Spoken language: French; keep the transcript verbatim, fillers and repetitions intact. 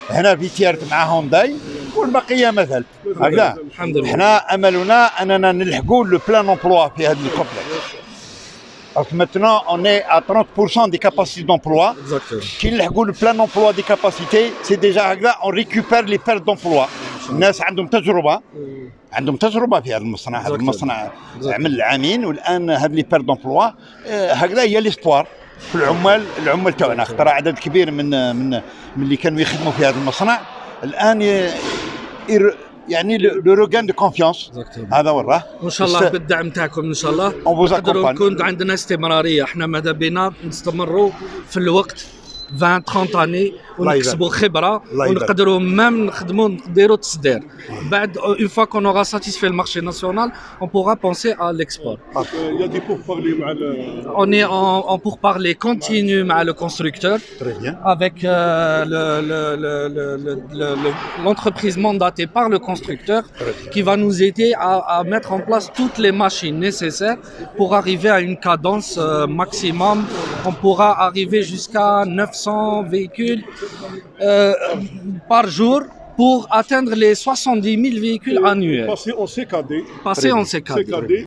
هنا فيتيارت مع هونداي والبقيه مثل هكذا. الحمد لله. حنا املنا اننا نلحقوا لو بلان امبلوا في هذا الكومبلكس. Donc maintenant, on est à trente pour cent des capacités d'emploi. Qui نلحقوا le plan d'emploi des capacités, c'est déjà هكذا on récupère les pertes d'emploi. الناس عندهم تجربة عندهم تجربة في هذا المصنع، هذا المصنع عمل عامين والآن هذه لي بيرت دومبلوا هكذا هي ليسبوار في العمال العمال تاعنا، خطر عدد كبير من من من اللي كانوا يخدموا في هذا المصنع الآن يعني لو روغان دو كونفيونس هذا وراه. وان شاء الله بالدعم تاعكم ان شاء الله نقدروا نكون عندنا استمراريه. احنا ماذا بينا نستمروا في الوقت عشرين ثلاثين اني ونكسبوا خبره ونقدروا مام نخدموا نديروا تصدير. بعد اون فوا كون اورا ساتيسفي المارشي ناسيونال اون بورا بونسي ا ليكسبور. يا دي بور بارلي مع اون اي اون بور بارلي كونتينيو مع لو كونستركتور avec l'entreprise mandatée par le constructeur qui va nous aider à, à mettre en place toutes les machines nécessaires pour arriver à une cadence euh, maximum. On pourra arriver jusqu'à neuf cents véhicules euh, par jour pour atteindre les soixante-dix mille véhicules annuels. Passer en C K D. Passer en C K D.